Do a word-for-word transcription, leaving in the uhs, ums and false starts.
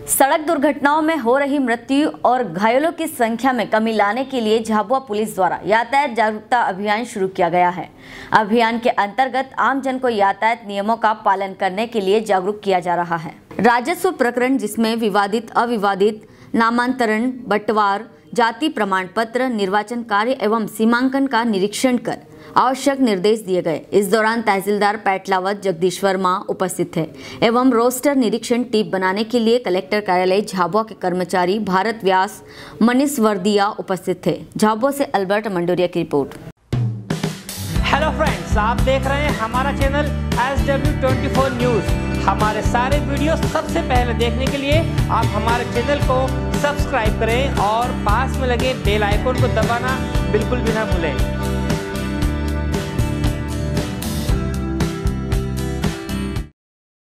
सड़क दुर्घटनाओं में हो रही मृत्यु और घायलों की संख्या में कमी लाने के लिए झाबुआ पुलिस द्वारा यातायात जागरूकता अभियान शुरू किया गया है। अभियान के अंतर्गत आमजन को यातायात नियमों का पालन करने के लिए जागरूक किया जा रहा है। राजस्व प्रकरण जिसमें विवादित अविवादित नामांतरण, बंटवार, जाति प्रमाण पत्र, निर्वाचन कार्य एवं सीमांकन का निरीक्षण कर आवश्यक निर्देश दिए गए। इस दौरान तहसीलदार पैटलावत जगदीश वर्मा उपस्थित थे एवं रोस्टर निरीक्षण टीम बनाने के लिए कलेक्टर कार्यालय झाबुआ के कर्मचारी भारत व्यास, मनीष वर्दिया उपस्थित थे। झाबुआ से अल्बर्ट मंडोरिया की रिपोर्ट। हेलो फ्रेंड्स, आप देख रहे हैं हमारा channel S W twenty four news. हमारे सारे वीडियो सबसे पहले देखने के लिए आप हमारे चैनल को सब्सक्राइब करें और पास में लगे बेल आइकन को दबाना बिल्कुल भी ना भूलें।